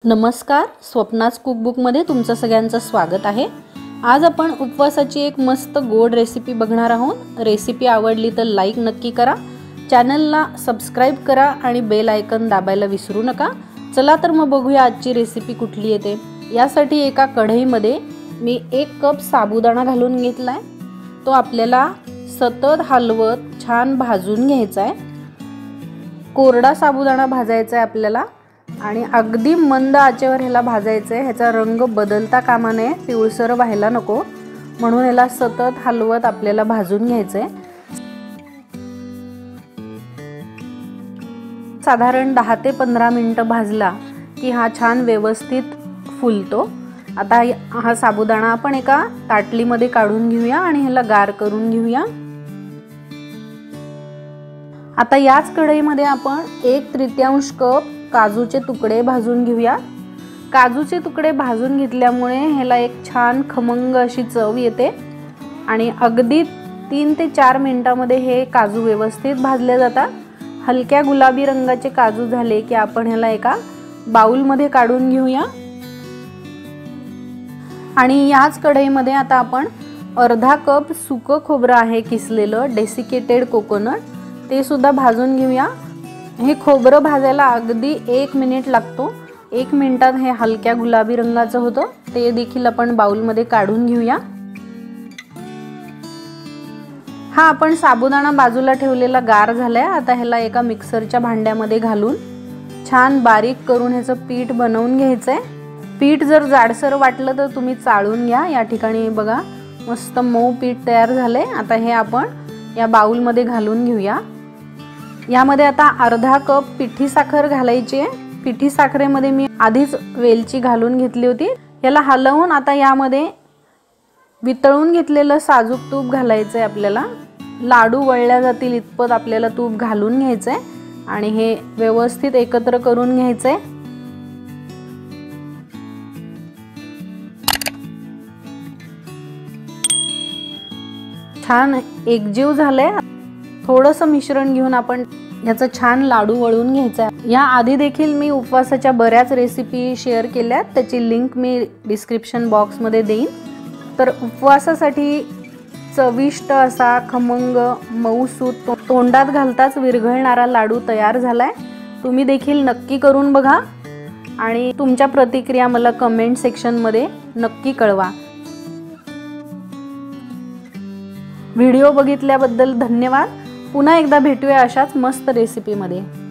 नमस्कार, स्वप्नाज कुकबुकमध्ये तुमचं सगळ्यांचं स्वागत आहे। आज आपण उपवासाची एक मस्त गोड रेसिपी बघणार आहोत। रेसिपी आवडली तर लाईक नक्की करा, चॅनलला सबस्क्राइब करा आणि बेल आयकॉन दाबायला विसरू नका। चला तर मग बघूया आजची रेसिपी कुठली येते। यासाठी एका कढईमध्ये मी 1 कप साबुदाणा घालून घेतलाय। तो आपल्याला सतत हलवत छान भाजून घ्यायचा आहे। कोरडा साबुदाणा भाजायचा आहे आपल्याला आणि अगदी मंद आचेवर ह्याला भाजायचं आहे। ह्याचा रंग बदलता कामा नये, पिवळसर व्हायला नको, म्हणून ह्याला सतत हलवत आपल्याला भाजून घ्यायचं आहे। साधारण 10 ते 15 मिनिटं भाजला की हा छान व्यवस्थित फुलतो। आता हा साबुदाणा आपण एका ताटलीमध्ये काढून घेऊया आणि ह्याला गार करून घेऊया। आता याच कढईमध्ये आपण 1/3 कप काजूचे तुकडे भाजून घेऊया। काजूचे तुकडे भाजून घेतल्यामुळे ह्याला एक छान खमंग अशी चव येते आणि अगदी 3 ते 4 मिनिटांमध्ये हे काजू व्यवस्थित भाजले जातात। हलक्या गुलाबी रंगाचे काजू झाले की आपण ह्याला एका बाउलमध्ये काढून घेऊया आणि याच कढईमध्ये आता आपण अर्धा कप सुकं खोबरं आहे किसलेलं, डेसिकेटेड कोकोनट, ते सुद्धा भाजून घेऊया। हे खोबरं भाजायला अगदी 1 मिनिट लागतो। 1 मिनिटात हे हलक्या गुलाबी रंगाचं होतं। ते देखील आपण बाउलमध्ये काढून घेऊया। हा आपण साबुदाणा बाजूला ठेवलेला गार झालाय। आता ह्याला एका मिक्सरच्या भांड्यामध्ये घालून छान बारीक करून ह्याचं पीठ बनवून घ्यायचंय। पीठ जर जाडसर वाटलं तर तुम्ही चाळून घ्या। या ठिकाणी बघा मस्त मऊ पीठ तयार झालंय। आता हे आपण या बाउलमध्ये घालून घेऊया। यामध्ये आता अर्धा कप पिठी साखर घालायची आहे। पिठी साखरेमध्ये मी आधीच वेलची घालून घेतली होती। याला हलवून आता यामध्ये वितळून घेतलेलं साजूक तूप घालायचं आहे। आपल्याला लाडू वळल्या जातील इतपत आपल्याला तूप घालून घ्यायचं आहे आणि हे व्यवस्थित एकत्र करून घ्यायचं आहे। छान एकजीव झालंय। थोडंसं मिश्रण घेऊन आपण याचं छान लाडू वळून घ्यायचा आहे। या आधी देखील मी उपवासाच्या बऱ्याच रेसिपी शेअर केल्यात, त्याची लिंक मी डिस्क्रिप्शन बॉक्समध्ये देईन। तर उपवासासाठी चविष्ट असा खमंग मऊसूत तोंडात घालताच विरघळणारा लाडू तयार झालाय। तुम्ही देखील नक्की करून बघा आणि तुमच्या प्रतिक्रिया मला कमेंट सेक्शनमध्ये नक्की कळवा। व्हिडिओ बघितल्याबद्दल धन्यवाद। पुन्हा एकदा भेटूया अशाच मस्त रेसिपीमध्ये।